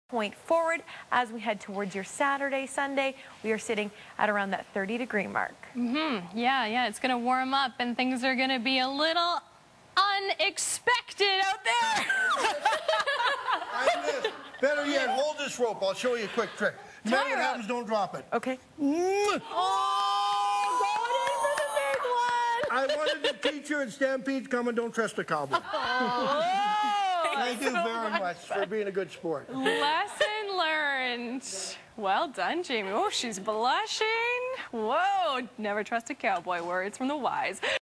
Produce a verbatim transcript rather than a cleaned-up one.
Point forward as we head towards your Saturday, Sunday. We are sitting at around that thirty degree mark. Mm-hmm. Yeah, yeah, it's going to warm up and things are going to be a little unexpected out there. I miss. Better yet, hold this rope. I'll show you a quick trick. No matter what happens, don't drop it. Okay. Oh, going in for the big one. I wanted to teach you in Stampede coming, don't trust a cowboy. Oh. Thank you very much for being a good sport. Lesson learned. Well done, Jamie. Oh, she's blushing. Whoa, never trust a cowboy. Words from the wise.